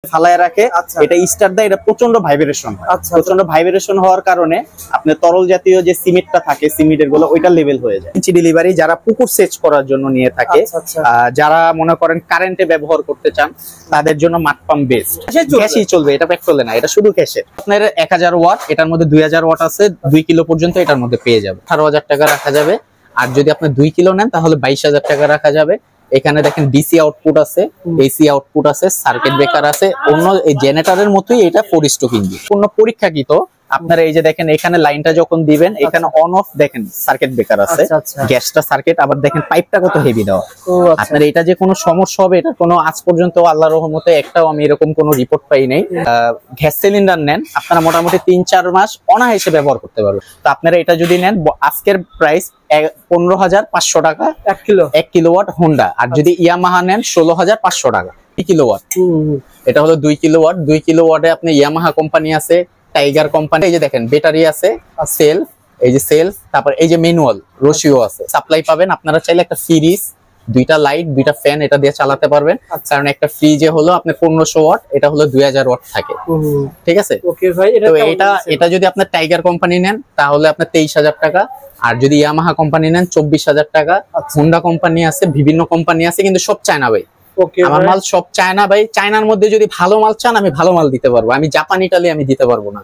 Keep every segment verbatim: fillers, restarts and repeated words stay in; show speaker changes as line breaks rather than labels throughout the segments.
ফালায় রাখে, এটা স্টার্ট দেয়, এটা প্রচন্ড ভাইব্রেশন হয়। প্রচন্ড ভাইব্রেশন হওয়ার কারণে আপনার তরল জাতীয় যে সিমেন্টটা থাকে সিমেন্টের গুলো ওইটা লেভেল হয়ে যায়। ইঞ্চি ডেলিভারি যারা পুকুর সেচ করার জন্য নিয়ে থাকে, যারা মনে করেন কারেন্টে ব্যবহার করতে চান তাদের জন্য মাড পাম্প বেস্ট। গ্যাসই চলবে, এটা পেট্রোলে না, এটা শুধু গ্যাসের। আপনার এক হাজার ওয়াট, এটার মধ্যে দুই হাজার ওয়াট আছে, দুই কিলো পর্যন্ত এটার মধ্যে পেয়ে যাবে। আঠারো হাজার টাকা রাখা যাবে। আর যদি আপনি দুই কিলো নেন তাহলে বাইশ হাজার টাকা রাখা যাবে। এখানে দেখেন ডিসি আউটপুট আছে, এসি আউটপুট আছে, সার্কিট ব্রেকার আছে। অন্য এই জেনারেটরের মতোই এটা ফোর স্ট্রোক ইঞ্জিন, পূর্ণ পরীক্ষাকৃত। আপনারা এই যে দেখেন এখানে লাইনটা যখন দিবেন এখানে অন অফ দেখেন সার্কিট ব্রেকার আছে, গ্যাসটা সার্কিট, আবার দেখেন পাইপটা কত হেভি দেওয়া। আপনার এটা যে কোনো সমস্যা হবে এটা কোনো আজ পর্যন্ত আল্লাহর রহমতে একটাও আমি এরকম কোনো রিপোর্ট পাই নাই। গ্যাস সিলিন্ডার নেন আপনারা মোটামুটি তিন চার মাস অনায়াসে ব্যবহার করতে পারবেন। তো আপনারা এটা যদি নেন আজকের প্রাইস পনেরো হাজার পাঁচশো টাকা এক কিলো এক কিলোওয়াট হোন্ডা। আর যদি ইয়ামাহা নেন ষোলো হাজার পাঁচশো টাকা কিলোওয়াট। এটা হলো দুই কিলোওয়াট। দুই কিলোওয়াটে আপনি ইয়ামাহা কোম্পানি আছে, টাইগার কোম্পানি, এই যে দেখেন ব্যাটারি আছে, সেল, এই যে সেল, তারপর এই যে ম্যানুয়াল রশিও আছে। সাপ্লাই পাবেন। আপনারা চাইলে একটা ফ্রিজ, দুইটা লাইট, দুইটা ফ্যান এটা দিয়ে চালাতে পারবেন। কারণ একটা ফ্রিজে হলো আপনার পনেরোশো ওয়াট, এটা হলো দুই হাজার ওয়াট থাকে। ঠিক আছে। তো এটা এটা যদি আপনার টাইগার কোম্পানি নেন তাহলে আপনার তেইশ হাজার টাকা। আর যদি ইয়ামাহা কোম্পানি নেন চব্বিশ হাজার টাকা। হোন্ডা কোম্পানি আছে, বিভিন্ন কোম্পানি আছে, কিন্তু সব চায়না ভাই। আমার মাল সব চায়না ভাই। চায়নার মধ্যে যদি ভালো মাল চান আমি ভালো মাল দিতে পারবো, আমি জাপান ইটালি আমি দিতে পারবো না।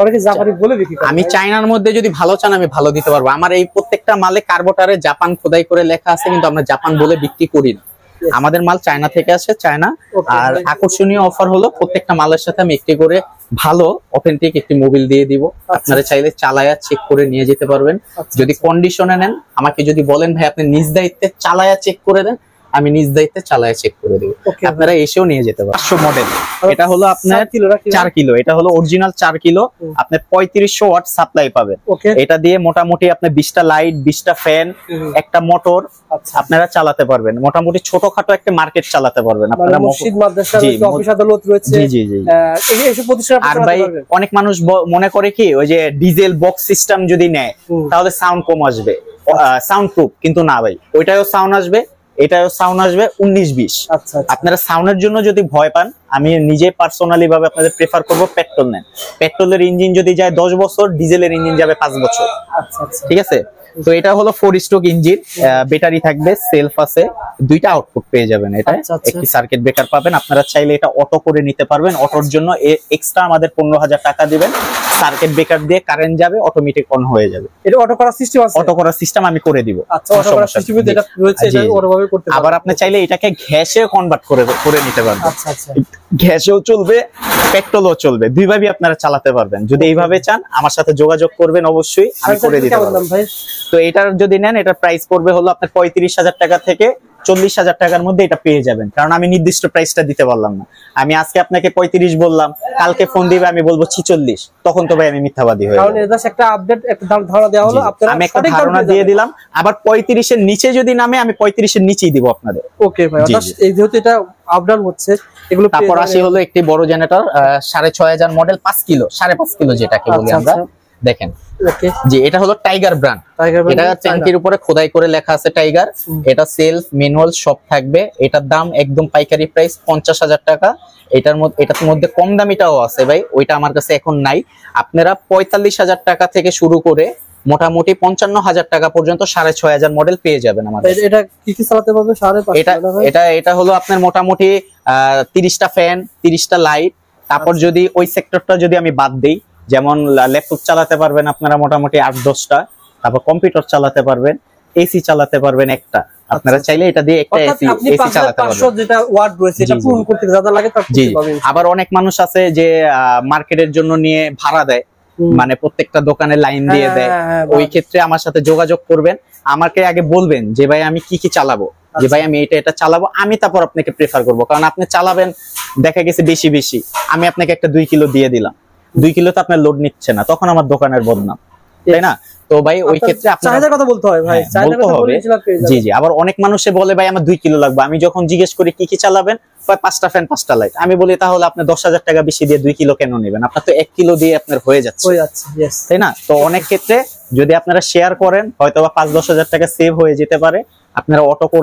আমি চায়নার মধ্যে যদি ভালো চান আমি ভালো দিতে পারবো। আমার এই প্রত্যেকটা মালে কার্বোটারে জাপান খোদাই করে লেখা আছে, কিন্তু আমরা জাপান বলে বিক্রি করি না। আমাদের মাল চায়না থেকে আসে, চায়না। আর আকর্ষণীয় অফার হলো প্রত্যেকটা মালের সাথে আমি একটি করে ভালো অথেন্টিক একটি মোবিল দিয়ে দিব। আপনারা চাইলে চালায়া চেক করে নিয়ে যেতে পারবেন। যদি কন্ডিশনে নেন আমাকে যদি বলেন ভাই আপনি নিজ দায়িত্বে চালায়া চেক করে দেন, আমি নিজ দায়িত্বে চালায় চেক করে দেব। আপনারা এসেও নিয়ে যেতে পারেন। পাঁচশো মডেল, এটা হলো আপনার চার কিলো, এটা হলো অরিজিনাল চার কিলো। আপনি পঁয়ত্রিশশো ওয়াট সাপ্লাই পাবেন। এটা দিয়ে মোটামুটি আপনি বিশটা লাইট, বিশটা ফ্যান, একটা মোটর আপনারা চালাতে পারবেন। মোটামুটি ছোটখাটো একটা মার্কেট চালাতে পারবেন আপনারা। মসজিদ, মাদ্রাসা, অফিস আদালত রয়েছে। জি জি জি। এইসব প্রতিষ্ঠান আর ভাই অনেক মানুষ মনে করে কি ওই যে ডিজেল বক্স সিস্টেম যদি নেয় তাহলে সাউন্ড কম আসবে, সাউন্ড প্রুফ, কিন্তু না ভাই, ওইটাও সাউন্ড আসবে, এটাও সাউন্ড আসবে উনিশ বিশ। আপনারা সাউন্ডের জন্য যদি ভয় পান আমি নিজে পার্সোনালি ভাবে আপনাদের প্রেফার করব পেট্রোল নেন। পেট্রোলের ইঞ্জিন যদি যায় দশ বছর, ডিজেলের ইঞ্জিন যাবে পাঁচ বছর। ঠিক আছে। তো এটা হলো ফোর স্ট্রোক ইঞ্জিন, ব্যাটারি থাকবে, সেলফ আছে, দুইটা আউটপুট পেয়ে যাবেন। এটা একটি সার্কিট ব্রেকার পাবেন। আপনারা চাইলে এটা অটো করে নিতে পারবেন। অটোর জন্য এক্সট্রা আমাদের পনেরো হাজার টাকা দিবেন। সার্কিট ব্রেকার দিয়ে কারেন্ট যাবে, অটোমেটিক অন হয়ে যাবে। এটা অটো করার সিস্টেম আছে, অটো করার সিস্টেম আমি করে দিব। আচ্ছা, অটো করার সিস্টেম যেটা রয়েছে এটা ওরভাবে করতে পারবেন। আবার আপনি চাইলে এটাকে গ্যাসে কনভার্ট করে করে নিতে পারবেন। আচ্ছা আচ্ছা, গ্যাসেও চলবে, পেট্রোলও চলবে, দুইভাবেই আপনারা চালাতে পারবেন। যদি এইভাবে চান আমার সাথে যোগাযোগ করবেন, অবশ্যই আমি করে দিতে পারবো। তো এটার যদি নেন এটার প্রাইস পড়বে হলো আপনার পঁয়ত্রিশ হাজার টাকা থেকে চল্লিশ হাজার টাকার মধ্যে এটা পেয়ে যাবেন। কারণ আমি নির্দিষ্ট প্রাইসটা দিতে পারলাম না। আমি আজকে আপনাকে পঁয়ত্রিশ বললাম, কালকে ফোন দিবে আমি বলবো ছিচল্লিশ, তখন তো ভাই আমি মিথ্যাবাদী হয়ে যাবো। একটা আপডেট, একটা ধারণা দেওয়া হলো, আমি একটা ধারণা দিয়ে দিলাম। আবার পঁয়ত্রিশের নিচে যদি নামে আমি পঁয়ত্রিশের নিচেই দিব আপনাদের। ওকে ভাই, এই যেহেতু এটা আপডাউন হচ্ছে এগুলো। তারপর আসি হলো একটি বড় জেনারেটর, সাড়ে ছয় হাজার মডেল, পাঁচ কিলো, সাড়ে পাঁচ কিলো যেটাকে বলি আমরা। দেখেন জি, এটা হলো টাইগার ব্র্যান্ড। এটা ট্যাঙ্কির উপরে খোদাই করে লেখা আছে টাইগার। এটা সেলফ, ম্যানুয়াল সব থাকবে। এটার দাম একদম পাইকারি প্রাইস পঞ্চাশ হাজার টাকা। এটার মধ্যে এটার মধ্যে কম দামিটাও আছে ভাই, ওইটা আমার কাছে এখন নাই। আপনারা পঁয়তাল্লিশ হাজার টাকা থেকে শুরু করে মোটামুটি পঞ্চান্ন হাজার টাকা পর্যন্ত সাড়ে ছয় হাজার মডেল পেয়ে যাবেন আমাদের। এটা কি কি চালাতে পারবে? এটা এটা এটা হলো আপনার মোটামুটি আহ তিরিশটা ফ্যান, তিরিশটা লাইট। তারপর যদি ওই সেক্টরটা যদি আমি বাদ দিই, যেমন ল্যাপটপ চালাতে পারবেন আপনারা মোটামুটি আট দশটা, তারপর কম্পিউটার চালাতে পারবেন, এসি চালাতে পারবেন একটা। আপনারা চাইলে এটা দিয়ে একটা এসি এসি চালাতে পারবেন। যেটা ওয়াট রয়েছে এটা পূরণ করতে যা যা লাগে তা করতে পারবেন। আবার অনেক মানুষ আছে যে মার্কেটের জন্য নিয়ে ভাড়া দেয়, মানে প্রত্যেকটা দোকানে লাইন দিয়ে দেয়। ওই ক্ষেত্রে আমার সাথে যোগাযোগ করবেন। আমাকে আগে বলবেন যে ভাই আমি কি কি চালাবো, যে ভাই আমি এটা এটা চালাবো, আমি তারপর আপনাকে প্রেফার করবো। কারণ আপনি চালাবেন দেখা গেছে বেশি বেশি, আমি আপনাকে একটা দুই কিলো দিয়ে দিলাম, দুই কিলো তো আপনার লোড নিচ্ছে না, তখন আমার দোকানের বদনাম, তাই না? তো ভাই ওই ক্ষেত্রে আপনার কথা বলতে হয় ভাই, বলতে হবে। জি জি। আবার অনেক মানুষে বলে ভাই আমার দুই কিলো লাগবে। আমি যখন জিজ্ঞেস করি কি কি চালাবেন, পাঁচটা ফ্যান, পাঁচটা লাইট, আমি বলি তাহলে আপনি দশ হাজার টাকা বেশি দিয়ে দুই কিলো কেন নেবেন? আপনার তো এক কিলো দিয়ে আপনার হয়ে যাচ্ছে, তাই না? তো অনেক ক্ষেত্রে যদি আপনারা শেয়ার করেন হয়তো বা পাঁচ দশ হাজার টাকা সেভ হয়ে যেতে পারে। আপনারা অটো করবেন।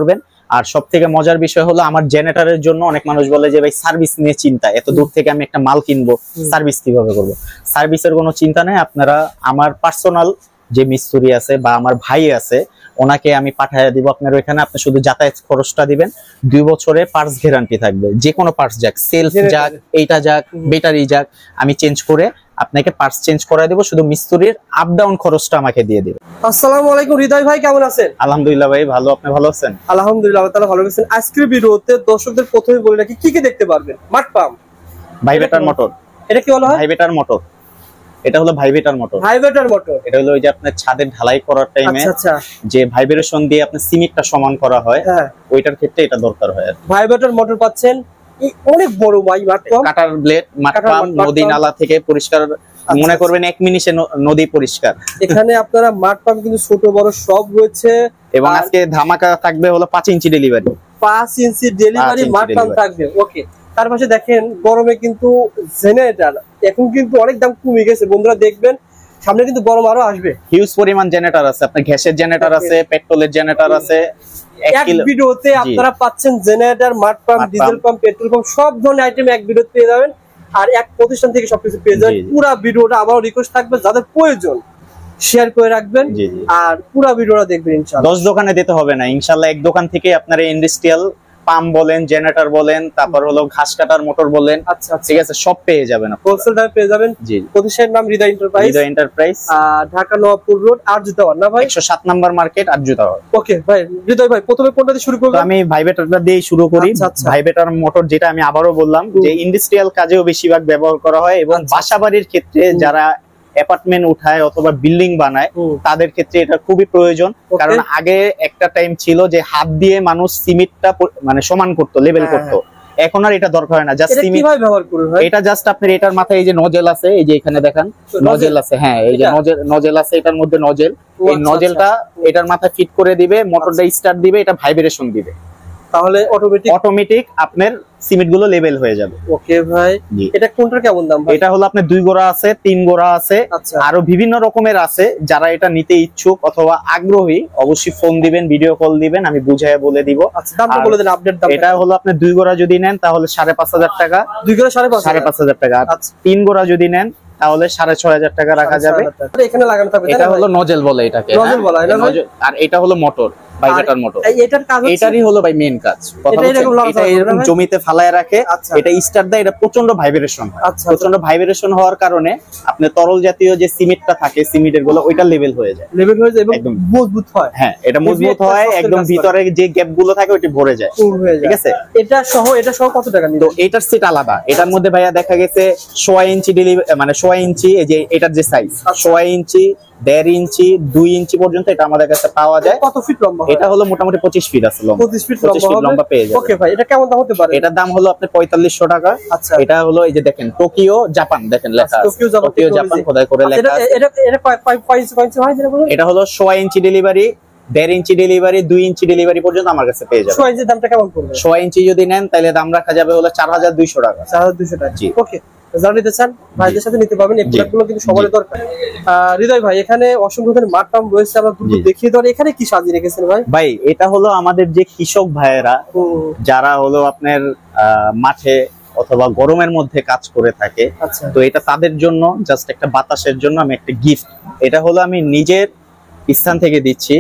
আর সব থেকে মজার বিষয় হলো আমার জেনারেটরের জন্য অনেক মানুষ বলে যে ভাই সার্ভিস নিয়ে চিন্তা, এত দূর থেকে আমি একটা মাল কিনবো, সার্ভিস কিভাবে করবো? সার্ভিসের কোনো চিন্তা নেই, আপনারা আমার পার্সোনাল যে মিস্ত্রি আছে বা আমার ভাই আছে ওনাকে আমি পাঠিয়ে দিব আপনার ওইখানে, আপনি শুধু যাতায়াত খরচটা দিবেন। দুই বছরে পার্টস গ্যারান্টি থাকবে, যে কোনো পার্টস যাক, সেলফ যাক, এইটা যাক, ব্যাটারি যাক, আমি চেঞ্জ করে আপনাকে পার্টস চেঞ্জ করে দেব, শুধু মিস্ত্রির আপ ডাউন খরচটা আমাকে দিয়ে দিবেন।
আসসালামু আলাইকুম হৃদয় ভাই, কেমন আছেন?
আলহামদুলিল্লাহ ভাই ভালো, আপনি ভালো আছেন?
আলহামদুলিল্লাহ আল্লাহ তাআলা ভালো আছেন। আজকের ভিডিওতে দর্শকদের প্রথমে বলে রাখি কি কি দেখতে পারবেন। মাঠ পাম্প,
ভাইব্রেটর মোটর।
এটা কি বলা হয়?
Vibrator motor. এটা হলো ভাইব্রেটর মোটর।
ভাইব্রেটর মোটর
এটা হলো ওই যে আপনার ছাদের ঢালাই করার টাইমে
আচ্ছা
যে ভাইব্রেশন দিয়ে আপনার সিমেন্টটা সমান করা হয়,
হ্যাঁ
ওইটার ক্ষেত্রে এটা দরকার হয়।
ভাইব্রেটর মোটর পাচ্ছেন, এই অনেক বড় ভাই মাঠ পাম্প,
কাটার ব্লেড, মাঠ পাম্প, নদী নালা থেকে পরিষ্কার, মনে করবেন এক মিনিটে নদী পরিষ্কার। এখানে
আপনারা মাঠ পাম্প কিন্তু ছোট বড় সব রয়েছে,
এবং আজকে ধামাকা থাকবে হলো পাঁচ ইঞ্চি ডেলিভারি।
পাঁচ ইঞ্চি ডেলিভারি মাঠ পাম্প থাকবে। ওকে, তার পাশে দেখেন গরমে কিন্তু জেনারেটর এখন কিন্তু অনেক দাম কমে গেছে বন্ধুরা, দেখবেন সামনে কিন্তু গরম আরো আসবে।
হিউজ পরিমাণ জেনারেটর আছে, আপনার গ্যাসের জেনারেটর আছে, পেট্রোলের জেনারেটর আছে।
এক ভিডিওতে আপনারা পাচ্ছেন জেনারেটর, মাঠ pump, diesel pump, petrol pump সব ধরনের আইটেম এক ভিডিওতে পেয়ে যাবেন, আর এক প্রতিষ্ঠান থেকে সবকিছু পেয়ে যাবেন। পুরো ভিডিওটা আবারও রিকোয়েস্ট থাকবে যাদের প্রয়োজন শেয়ার করে রাখবেন আর পুরো ভিডিওটা দেখবেন ইনশাআল্লাহ।
দশ দোকানে দিতে হবে না ইনশাআল্লাহ, এক দোকান থেকে আপনারা ইন্ডাস্ট্রিয়াল পাম্প বলেন, জেনারেটর বলেন, তারপর হলো ঘাস কাটার মোটর বলেন, আচ্ছা ঠিক আছে, সব পেয়ে যাবেন,
হোলসেল দামে পেয়ে যাবেন। জি, প্রতিষ্ঠানের নাম Hriday enterprise.
Hriday enterprise,
Dhaka Nawabpur road, Arju tower না ভাই?
একশো সাত number market, Arju tower.
Okay ভাই, হৃদয় ভাই প্রথমে কোনটা দিয়ে শুরু করব?
আমি ভাইব্রেটরটা দিয়ে শুরু করি। ভাইব্রেটর মোটর যেটা আমি আবারও বললাম যে ইন্ডাস্ট্রিয়াল কাজেও বেশিরভাগ ব্যবহার করা হয়, এবং বাসাবাড়ির ক্ষেত্রে যারা অ্যাপার্টমেন্ট উঠায় অথবা বিল্ডিং বানায় তাদের ক্ষেত্রে এটা খুবই প্রয়োজন। কারণ আগে একটা টাইম ছিল যে হাত দিয়ে মানুষ সিমেন্টটা মানে সমান করতো, লেভেল করতো, এখন আর এটা দরকার হয় না। জাস্ট সিমেন্ট
কিভাবে ব্যবহার করবে?
এটা জাস্ট আপনার এটার মাথায় এই যে নজেল আছে, এই যে এখানে দেখেন নজেল আছে, হ্যাঁ এই যে নজেল নজেল আছে, এটার মধ্যে নজেল, এই নজেলটা এটার মাথায় ফিট করে দিবে, মোটরটা স্টার্ট দিবে, এটা ভাইব্রেশন দিবে, তাহলে অটোমেটিক অটোমেটিক আপনার সিমেন্ট গুলো লেভেল হয়ে যাবে।
ওকে ভাই, এটা কোনটার কেমন দাম ভাই?
এটা হলো আপনার দুই গোড়া আছে, তিন গোড়া আছে, আরো বিভিন্ন রকমের আছে। যারা এটা নিতে ইচ্ছুক অথবা আগ্রহী অবশ্যই ফোন দিবেন, ভিডিও কল দিবেন, আমি বুঝাইয়া বলে দিব।
আচ্ছা, দামটা বলে দেন, আপডেট দাম।
এটা হলো আপনি দুই গোড়া যদি নেন তাহলে সাড়ে পাঁচ হাজার টাকা,
দুই গোড়া সাড়ে পাঁচ
সাড়ে পাঁচ হাজার টাকা। তিন গোড়া যদি নেন তাহলে সাড়ে ছয় হাজার টাকা রাখা যাবে।
এখানে লাগানো থাকবে,
এটা হলো নজেল বলে এটাকে, নজেল বলা হয় না, আর এটা হলো মোটর, ভাইব্রেটর মোটর।
এটার কাজ হচ্ছে,
এটারই হলো ভাই মেইন কাজ। এটা এরকম জমিতে ফালায় রাখে, এটা স্টার্ট দেয়, এটা প্রচন্ড ভাইব্রেশন হয়। প্রচন্ড ভাইব্রেশন হওয়ার কারণে আপনার তরল জাতীয় যে সিমেন্টটা থাকে, সিমেন্টের গুলো ওইটা লেভেল হয়ে যায়,
লেভেল হয়ে যায় এবং মজবুত হয়।
হ্যাঁ, এটা মজবুত হয়, একদম ভিতরে যে গ্যাপ গুলো থাকে ওইটা ভরে যায়, ঠিক আছে।
এটা সহ এটা সহ কত টাকা নিল?
তো এটার সেট আলাদা। এটার মধ্যে ভাইয়া দেখা গেছে সোয়া ইঞ্চি ডেলিভারি, মানে সোয়া ইঞ্চি, এই যে এটার যে সাইজ সোয়া ইঞ্চি, দেড় ইঞ্চি, দুই ইঞ্চি পর্যন্ত এটা আমাদের কাছে পাওয়া যায়।
কত ফিট লম্বা?
এটা হলো মোটামুটি পঁচিশ ফিট আছে লম্বা,
পঁচিশ ফিট লম্বা
পেয়ে যাবেন।
ওকে ভাই, এটা কেমন দাম হতে পারে?
এটার দাম হলো আপনার পঁয়তাল্লিশশো টাকা। আচ্ছা, এটা হলো এই যে দেখেন টোকিও জাপান, দেখেন লেখা আছে টোকিও জাপান, খোদাই করে লেখা আছে।
এটা এটা কয় ইঞ্চি হয় যেটা বলেন?
এটা হলো সোয়া ইঞ্চি ডেলিভারি, দেড় ইঞ্চি ডেলিভারি, দুই ইঞ্চি ডেলিভারি পর্যন্ত আমার কাছে পেয়ে যাবেন।
সোয়া ইঞ্চির দামটা কেমন পড়বে?
সোয়া ইঞ্চি যদি নেন তাহলে দাম রাখা যাবে হলো চার হাজার দুইশো টাকা।
চার হাজার দুইশো টাকা, জি। ওকে, যারা নিতে চান ভাইদের সাথে নিতে পারবেন, এই প্রোডাক্টগুলো কিন্তু সবারই দরকার। হৃদয় ভাই, এখানে অসংখ্য ধরনের মাঠ পাম্প রয়েছে, আমরা দ্রুত দেখিয়ে দেন এখানে কি সাজিয়ে রেখেছেন ভাই?
ভাই এটা হলো আমাদের যে কৃষক ভাইয়েরা যারা হলো আপনার মাঠে অথবা গরমের মধ্যে কাজ করে থাকে, তো এটা তাদের জন্য জাস্ট একটা বাতাসের জন্য আমি একটা গিফট, এটা হলো আমি নিজের স্থান থেকে দিচ্ছি।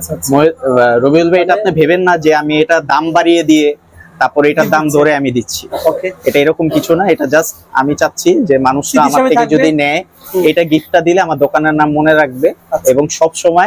রবিউল ভাই, এটা আপনি ভেবেন না যে আমি এটা দাম বাড়িয়ে দিয়ে তারপরে এটার দাম ধরে আমি দিচ্ছি, এটা এরকম কিছু না। এটা জাস্ট আমি চাচ্ছি যে মানুষরা আমার থেকে যদি নেয়, এটা গিফটটা দিলে আমার দোকানের নাম মনে রাখবে, এবং সব সময়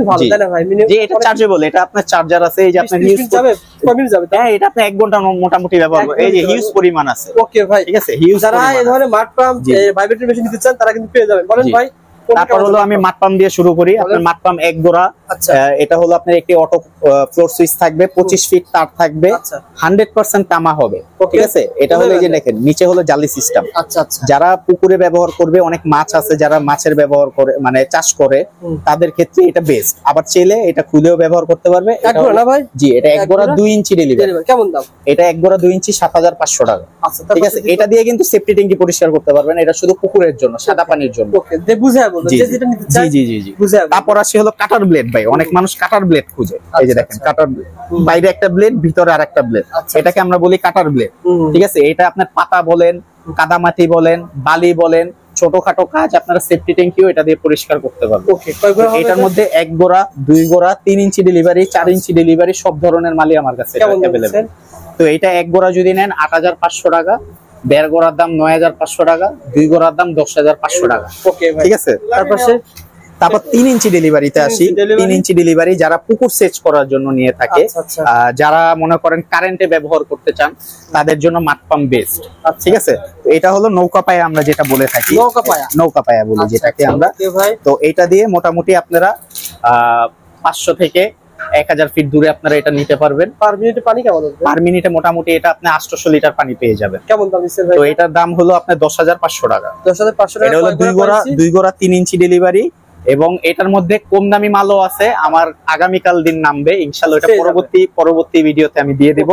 যে এটা চার্জেবল, এটা আপনার চার্জার আছে, এই যে আপনার ইউজ যাবে কমিয়ে যাবে, হ্যাঁ এটা আপনি এক ঘন্টা মোটামুটি ব্যবহার করবেন, এই যে হিউজ পরিমাণ আছে।
ওকে ভাই,
ঠিক আছে, হিউজ।
যারা এই ধরনের মাঠ পাম্প ভাইব্রেটর মেশিন নিতে চান তারা কিন্তু পেয়ে যাবেন। বলেন ভাই।
তারপর হলো আমি মাঠ পাম্প দিয়ে শুরু করি। আপনার মাঠ পাম্প এক গোড়া, এটা হলো আপনার একটি অটো ফ্লোর সুইচ থাকবে, পঁচিশ ফিট তার থাকবে, হান্ড্রেড পার্সেন্ট তামা হবে, ঠিক আছে। এটা হলো এই যে দেখেন নিচে হলো জালি সিস্টেম। আচ্ছা আচ্ছা, যারা পুকুরে ব্যবহার করবে, অনেক মাছ আছে যারা মাছের ব্যবহার করে মানে চাষ করে, তাদের ক্ষেত্রে এটা বেস্ট। আবার চাইলে এটা খুলেও ব্যবহার করতে পারবে। জি, এটা এক গোড়া দুই ইঞ্চি ডেলিভারি।
কেমন দাম?
এটা এক গোড়া দুই ইঞ্চি সাত হাজার পাঁচশো টাকা। ঠিক আছে, এটা দিয়ে কিন্তু সেফটি ট্যাঙ্কি পরিষ্কার করতে পারবেন, এটা শুধু পুকুরের জন্য, সাদা পানির জন্য।
বুঝাবো বলবেন যে যেটা নিতে চাই।
জি জি জি
বুঝে
তারপর আসি হলো কাটার ব্লেড ভাই, অনেক মানুষ কাটার ব্লেড খুঁজে। এই যে দেখেন কাটার ব্লেড, বাইরে একটা ব্লেড ভিতরে আরেকটা ব্লেড, এটাকে আমরা বলি কাটার ব্লেড। ঠিক আছে, এটা আপনার পাতা বলেন, কাদামাটি বলেন, বালি বলেন, ছোটখাটো কাজ আপনারা সেফটি ট্যাঙ্কিও এটা দিয়ে পরিষ্কার করতে পারবেন।
ওকে, কয় গোড়া হবে
এটার মধ্যে এক গোড়া, দুই গোড়া, তিন ইঞ্চি ডেলিভারি, চার ইঞ্চি ডেলিভারি, সব ধরনের মালই আমার কাছে অ্যাভেলেবল। তো এটা এক গোড়া যদি নেন আট হাজার পাঁচশো টাকা, দেড় গোড়ার দাম নয় হাজার পাঁচশো টাকা, দুই গোড়ার দাম দশ হাজার পাঁচশো টাকা।
ওকে ভাই,
ঠিক আছে।
তারপরে
তারপর তিন ইঞ্চি ডেলিভারিতে আসি। তিন ইঞ্চি ডেলিভারি যারা পুকুর সেচ করার জন্য নিয়ে থাকে, যারা মনে করেন কারেন্টে ব্যবহার করতে চান, তাদের জন্য মাড পাম্প বেস্ট। ঠিক আছে, তো এটা হলো নৌকা পায়া, আমরা যেটা বলে থাকি
নৌকা পায়া,
নৌকা পায়া বলি যেটাকে আমরা। তো এটা দিয়ে মোটামুটি আপনারা আহ পাঁচশো থেকে এক হাজার ফিট দূরে আপনারা এটা নিতে পারবেন।
পার মিনিটে পানি কেমন হবে?
পার মিনিটে মোটামুটি এটা আপনি আটশো লিটার পানি পেয়ে যাবেন।
কেমন দাম দিচ্ছেন ভাই?
তো এটার দাম হলো আপনার দশ হাজার পাঁচশো টাকা।
দশ হাজার পাঁচশো টাকা।
এটা হলো দুই গোড়া, দুই গোড়া তিন ইঞ্চি ডেলিভারি, এবং এটার মধ্যে কম দামি মালও আছে। আমার আগামীকাল দিন নামবে ইনশাআল্লাহ, এটা পরবর্তী পরবর্তী ভিডিওতে আমি দিয়ে দেব।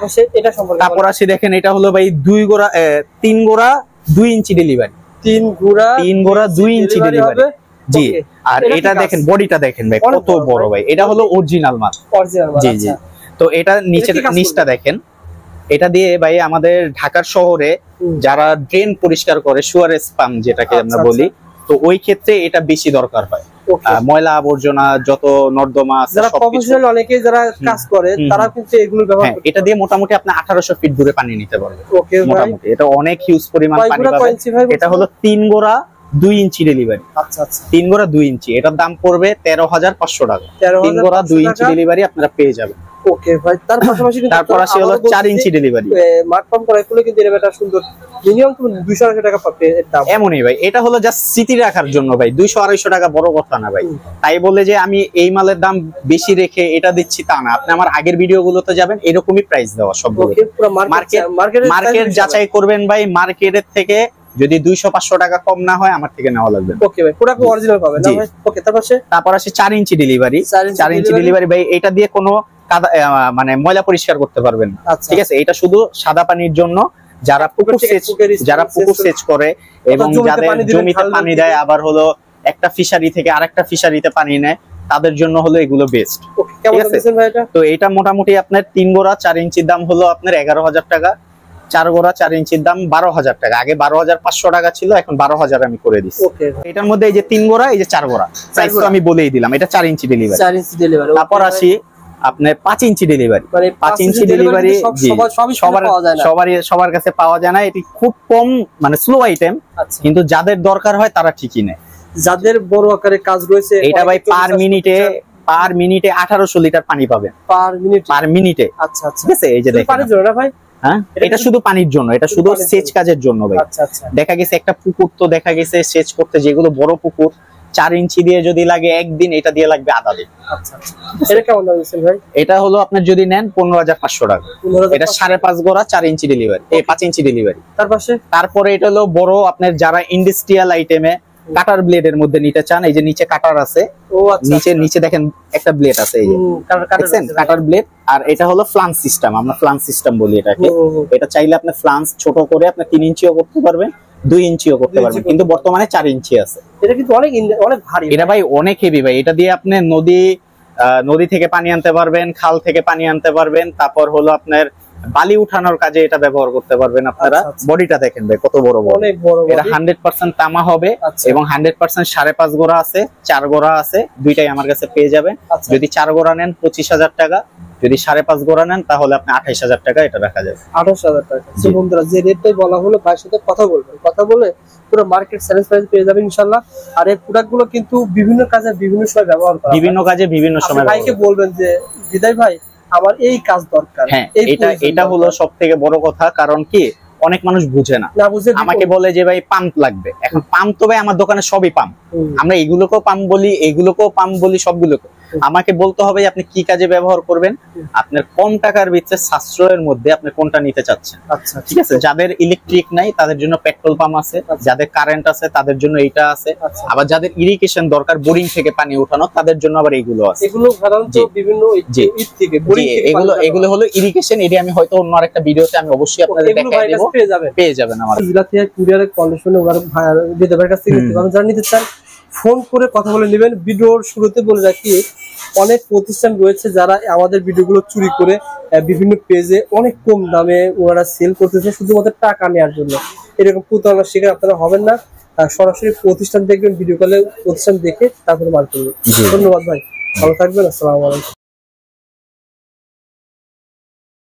তারপর আসি দেখেন, এটা হলো ভাই দুই গোড়া তিন গোড়া দুই ইঞ্চি ডেলিভারি।
তিন গোড়া
তিন গোড়া দুই ইঞ্চি ডেলিভারি, জি। আর এটা দেখেন বডিটা দেখেন ভাই কত বড় ভাই, এটা হলো অরিজিনাল মাল। জি জি। তো এটা নিচের নিচটা দেখেন, এটা দিয়ে ভাই আমাদের ঢাকার শহরে যারা ড্রেন পরিষ্কার করে, সুয়ারেজ পাম্প যেটাকে আমরা বলি, তো ওই ক্ষেত্রে এটা বেশি দরকার হয়। ময়লা আবর্জনা যত নর্দমা আছে,
যারা প্রফেশনাল অনেকে যারা কাজ করে তারা কিন্তু এগুলো ব্যবহার করে।
এটা দিয়ে মোটামুটি আপনি আঠারোশো ফিট দূরে পানি নিতে পারবেন মোটামুটি। এটা অনেক হিউজ পরিমাণ পানি পাবেন। এটা হলো তিন গোড়া দুই ইঞ্চি ডেলিভারি।
আচ্ছা আচ্ছা,
তিন গোড়া দুই ইঞ্চি, এটার দাম পড়বে তেরো হাজার পাঁচশো টাকা। তিন গোড়া দুই ইঞ্চি ডেলিভারি আপনারা পেয়ে যাবেন।
ওকে ভাই, তার পাশাপাশি
তারপর আসে হলো চার ইঞ্চি ডেলিভারি।
মাড পাম্প করা এগুলো কিন্তু এটা সুন্দর, মিনিমাম তো দুইশো আড়াইশো টাকা পাবে এর দাম।
এমনই ভাই, এটা হলো জাস্ট স্মৃতি রাখার জন্য ভাই, দুইশো আড়াইশো টাকা বড় কথা না ভাই। তাই বলে যে আমি এই মালের দাম বেশি রেখে এটা দিচ্ছি তা না। আপনি আমার আগের ভিডিওগুলোতে যাবেন, এরকমই প্রাইস দেওয়া সবগুলো। মার্কেট যাচাই করবেন ভাই, মার্কেটের থেকে যদি দুইশো পাঁচশো টাকা কম না হয় আমার থেকে নেওয়া লাগবে।
ওকে ভাই, পুরো অরিজিনাল পাবেন না ভাই? ওকে, তারপর
তারপর আসে চার ইঞ্চি ডেলিভারি। চার ইঞ্চি ডেলিভারি ভাই, এটা দিয়ে কোনো মানে ময়লা পরিষ্কার করতে পারবেন না। ঠিক আছে, এটা শুধু সাদা পানির জন্য, যারা পুকুর সেচ যারা পুকুর সেচ করে এবং যাদের জমিতে পানি দেয়, আবার হলো একটা ফিশারি থেকে আরেকটা ফিশারিতে পানি নেয়, তাদের জন্য হলো এগুলো বেস্ট। ঠিক আছে, তো এটা মোটামুটি আপনার তিন গোড়া চার ইঞ্চির দাম হলো আপনার এগারো হাজার টাকা, চার গোড়া চার ইঞ্চির দাম বারো হাজার টাকা। আগে বারো হাজার পাঁচশো টাকা ছিল, এখন বারো হাজার আমি করে দিচ্ছি। এটার মধ্যে এই যে তিন গোড়া, এই যে চার গোড়া, প্রাইস তো আমি বলেই দিলাম, এটা চার ইঞ্চি ডেলিভারি।
চার ইঞ্চি ডেলিভারি।
তারপর আসি আপনার পাঁচ ইঞ্চি ডেলিভারি। পাঁচ ইঞ্চি ডেলিভারি সবার সবার কাছে পাওয়া যায় না, এটি খুব কম মানে স্লো আইটেম, কিন্তু যাদের দরকার হয় তারা ঠিকই নেয়।
যাদের বড় আকারে কাজ রয়েছে,
এটা ভাই পার মিনিটে পার মিনিটে আঠারোশো লিটার পানি পাবেন
পার মিনিট
পার মিনিটে।
আচ্ছা আচ্ছা,
ঠিক আছে, এই যে দেখেন
পানির জন্য না ভাই?
হ্যাঁ, এটা শুধু পানির জন্য, এটা শুধু সেচ কাজের জন্য ভাই।
আচ্ছা আচ্ছা,
দেখা গেছে একটা পুকুর তো দেখা গেছে সেচ করতে, যেগুলো বড় পুকুর, চার ইঞ্চি দিয়ে যদি লাগে একদিন, এটা দিয়ে লাগবে আধা দিন।
আচ্ছা আচ্ছা, এটা কেমন দাম দিচ্ছেন ভাই?
এটা হলো আপনার যদি নেন পনেরো হাজার পাঁচশো টাকা। এটা সাড়ে পাঁচ গোড়া চার ইঞ্চি ডেলিভারি, এই পাঁচ ইঞ্চি ডেলিভারি।
তার পাশে
তারপরে এটা হলো বড় আপনার যারা ইন্ডাস্ট্রিয়াল আইটেমে কাটার ব্লেডের মধ্যে নিতে চান, এই যে নিচে কাটার আছে, নিচে নিচে দেখেন একটা ব্লেড আছে, এই যে দেখছেন কাটার ব্লেড। আর এটা হলো ফ্লান্স সিস্টেম, আমরা ফ্লান্স সিস্টেম বলি এটাকে। এটা চাইলে আপনি ফ্লান্স ছোট করে আপনি তিন ইঞ্চিও করতে পারবেন, দুই ইঞ্চিও করতে পারবেন, কিন্তু বর্তমানে চার ইঞ্চি আছে।
এটা কিন্তু অনেক অনেক ভারী,
এটা ভাই অনেক হেভি ভাই। এটা দিয়ে আপনি নদী নদী থেকে পানি আনতে পারবেন, খাল থেকে পানি আনতে পারবেন, তারপর হলো আপনার বালি উঠানোর কাজে এটা ব্যবহার করতে পারবেন আপনারা। বডিটা দেখেন ভাই কত বড় বড়, এটা হান্ড্রেড পার্সেন্ট তামা হবে এবং হান্ড্রেড পার্সেন্ট সাড়ে পাঁচ গোড়া আছে, চার গোড়া আছে, দুইটাই আমার কাছে পেয়ে যাবেন। যদি চার গোড়া নেন পঁচিশ হাজার টাকা, যদি সাড়ে পাঁচ গোড়া নেন তাহলে আপনি আঠাইশ হাজার টাকা এটা রাখা যাবে।
আঠাশ হাজার টাকা। বন্ধুরা, যে রেটটাই বলা হলো ভাইয়ের সাথে কথা বলবেন, কথা বলে পুরো মার্কেট চ্যালেঞ্জ প্রাইস পেয়ে যাবেন ইনশাআল্লাহ। আর এই প্রোডাক্ট গুলো কিন্তু বিভিন্ন কাজে বিভিন্ন সময় ব্যবহার করা,
বিভিন্ন কাজে বিভিন্ন সময়।
ভাইকে বলবেন যে বিদায় ভাই আমার এই কাজ দরকার।
হ্যাঁ, এটা এটা হলো সব থেকে বড় কথা, কারণ কি অনেক মানুষ বুঝে না, আমাকে বলে যে ভাই পাম্প লাগবে। এখন পাম্প তো ভাই আমার দোকানে সবই পাম্প, আমরা এগুলোকেও পাম্প বলি, এগুলোকেও পাম্প বলি, সবগুলোকে। আমাকে বলতে হবে আপনি কি কাজে ব্যবহার করবেন, আপনার কম টাকার ভিতরে সাশ্রয়ের মধ্যে আপনি কোনটা নিতে চাচ্ছেন।
আচ্ছা,
ঠিক আছে, যাদের ইলেকট্রিক নাই তাদের জন্য পেট্রোল পাম্প আছে, যাদের কারেন্ট আছে তাদের জন্য এইটা আছে, আবার যাদের ইরিগেশন দরকার বোরিং থেকে পানি উঠানো তাদের জন্য আবার এইগুলো আছে।
এগুলো সাধারণত বিভিন্ন ঈদ থেকে বোরিং থেকে
এগুলো এগুলো হলো ইরিগেশন। এটি আমি হয়তো অন্য আরেকটা ভিডিওতে আমি অবশ্যই আপনাদের দেখাই দেব, পেয়ে যাবেন পেয়ে যাবেন আমার
জেলা থেকে কুরিয়ারের কন্ডিশনে ওরা দিতে পারে কাছে নিতে পারেন। যারা নিতে চান ফোন করে কথা বলে নেবেন। ভিডিওর শুরুতে বলে রাখি, অনেক প্রতিষ্ঠান রয়েছে যারা আমাদের ভিডিওগুলো চুরি করে বিভিন্ন পেজে অনেক কম দামে ওনারা সেল করতেছে শুধুমাত্র টাকা নেওয়ার জন্য। এরকম প্রতারণার শিকার আপনারা হবেন না, সরাসরি প্রতিষ্ঠান দেখবেন, ভিডিও কলে প্রতিষ্ঠান দেখে তারপরে মাল করবেন। ধন্যবাদ ভাই, ভালো থাকবেন, আসসালামু আলাইকুম।